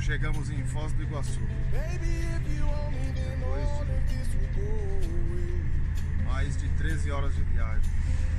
chegamos em Foz do Iguaçu. Depois de mais de 13 horas de viagem.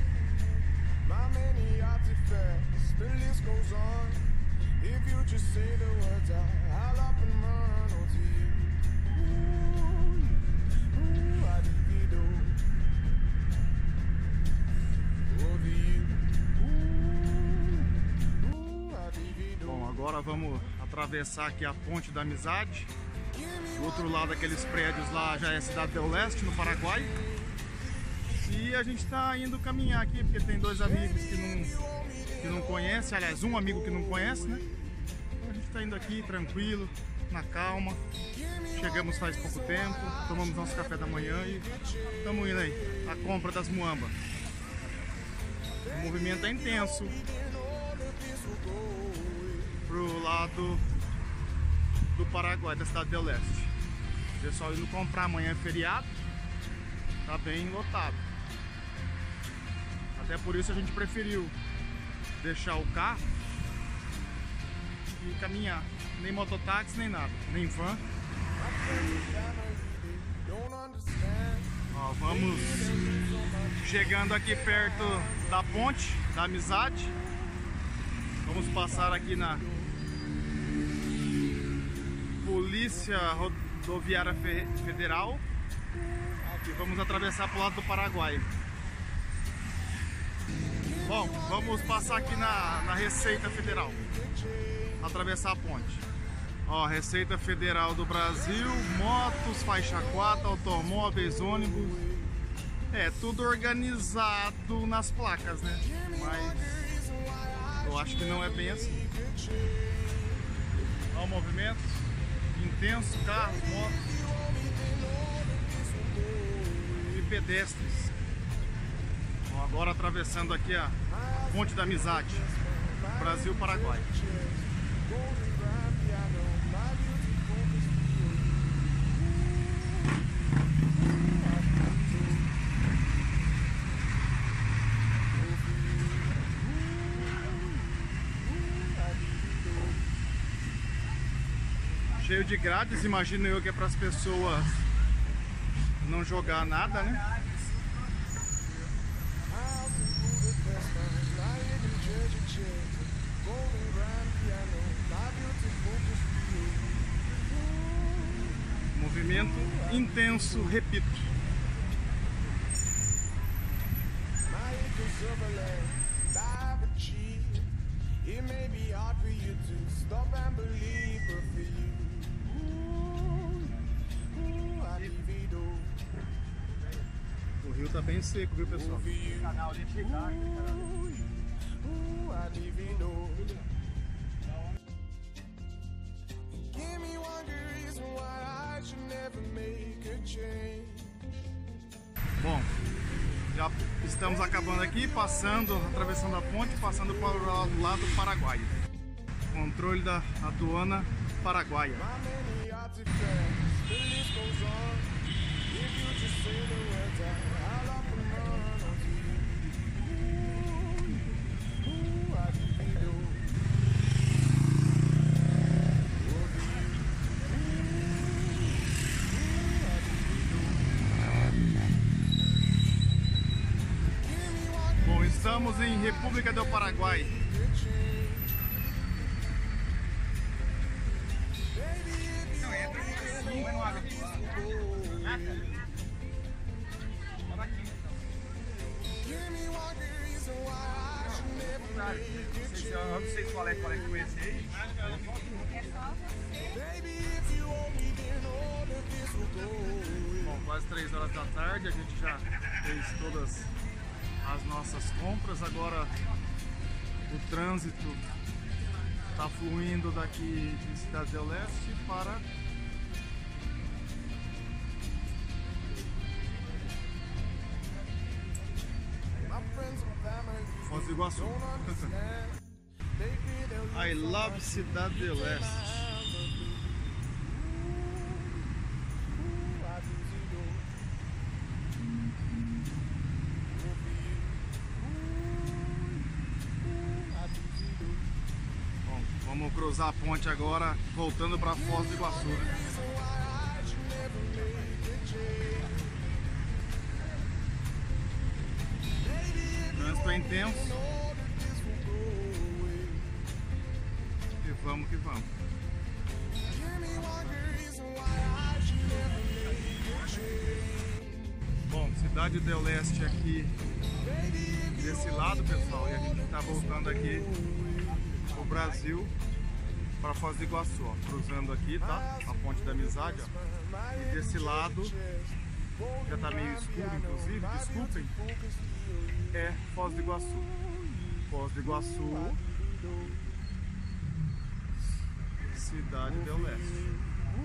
Bom, agora vamos atravessar aqui a Ponte da Amizade. Do outro lado daqueles prédios lá já é Cidade del Leste, no Paraguai. E a gente está indo caminhar aqui porque tem dois amigos que não conhecem, aliás, um amigo que não conhece, né? Então a gente está indo aqui tranquilo, na calma. Chegamos faz pouco tempo, tomamos nosso café da manhã e estamos indo aí, a compra das muambas. O movimento é intenso pro lado do Paraguai, da Cidade del Leste. O pessoal indo comprar, amanhã é feriado, tá bem lotado. Até por isso a gente preferiu deixar o carro e caminhar. Nem mototáxi, nem nada, nem van. Ó, vamos chegando aqui perto da Ponte da Amizade. Vamos passar aqui na Polícia Rodoviária Federal e vamos atravessar para o lado do Paraguai. Bom, vamos passar aqui na Receita Federal, atravessar a ponte. Ó, Receita Federal do Brasil, motos, faixa 4, automóveis, ônibus. É, tudo organizado nas placas, né? Mas eu acho que não é bem assim. Ó o movimento intenso, carros, motos e pedestres. Ó, agora atravessando aqui a Ponte da Amizade, Brasil-Paraguai. Cheio de grades, imagino eu que é para as pessoas não jogar nada, né? Movimento intenso, repito. O rio tá bem seco, viu, pessoal? O canal ali chegar, bom, já estamos acabando aqui, atravessando a ponte, passando para o lado do Paraguai. Controle da aduana paraguaia. Bom, estamos em República do Paraguai. Eu não sei qual é que conheci. Bom, quase 3 horas da tarde, a gente já fez todas as nossas compras. Agora o trânsito está fluindo daqui de Cidade del Leste para Foz do Iguaçu. I love Cidade del Leste. Bom, vamos Vamos cruzar a ponte agora, voltando para Foz do Iguaçu, né? O trânsito é intenso. E vamos que vamos. Bom, Cidade do Leste aqui desse lado, pessoal, e a gente está voltando aqui pro Brasil, para Foz do Iguaçu, ó, cruzando aqui, tá? A Ponte da Amizade, ó. E desse lado, já tá meio escuro, inclusive, desculpem, é Foz do Iguaçu. Foz do Iguaçu, Cidade do Leste.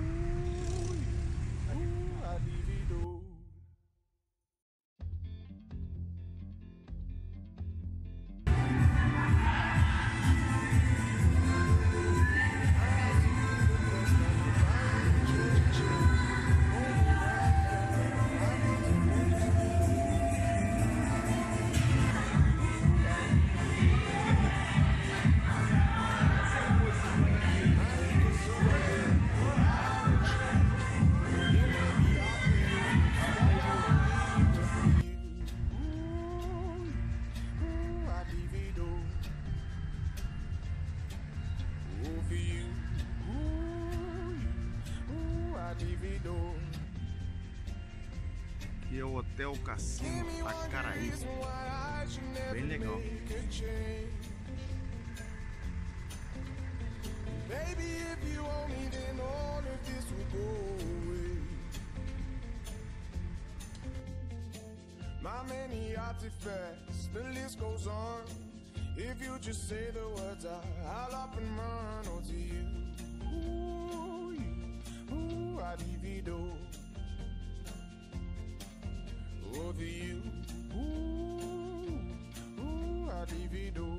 Aqui é o Hotel Cassino Acaraí, bem legal. My many artifacts, the list goes on. If you just say the words, I'll up and run. Oh, to you, I divido. Oh, to you, I divido.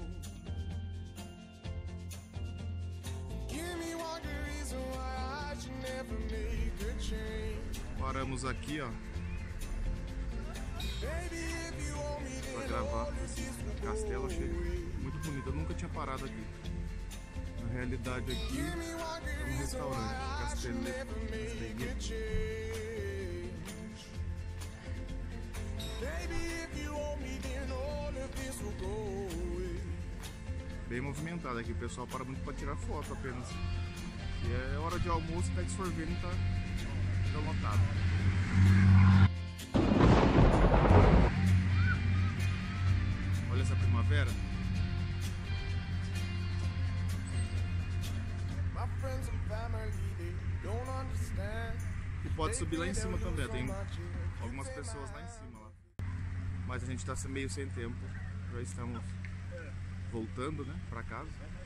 Give me one good reason why I should never make a change. Paramos aqui, ó, pra gravar esse castelo. Achei muito bonito, eu nunca tinha parado aqui. Na realidade aqui é um restaurante, Castelete. Bem movimentado aqui, o pessoal para muito para tirar foto apenas. E é hora de almoço, tá absorvendo e tá lotado. Olha essa primavera. E pode subir lá em cima também, tem algumas pessoas lá em cima. Lá. Mas a gente está meio sem tempo, já estamos voltando, né, para casa.